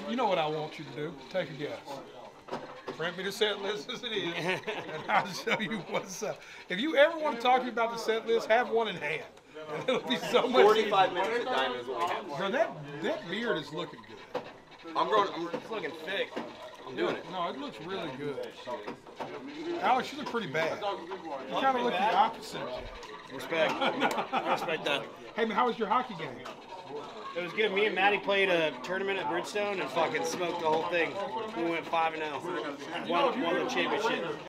you know what I want you to do. Take a guess. Print me the set list as it is, and I'll show you what's up. If you ever want to talk to me about the set list, have one in hand. And it'll be so much 45 minutes of time is what we have. Bro, that beard is looking good. It's looking thick. I'm doing it. No, it looks really good. Alex, you look pretty bad. You kind of look the opposite. Respect. Respect that. Hey, man, how was your hockey game? It was good. Me and Maddie played a tournament at Bridgestone and fucking smoked the whole thing. We went 5-0. Won the championship.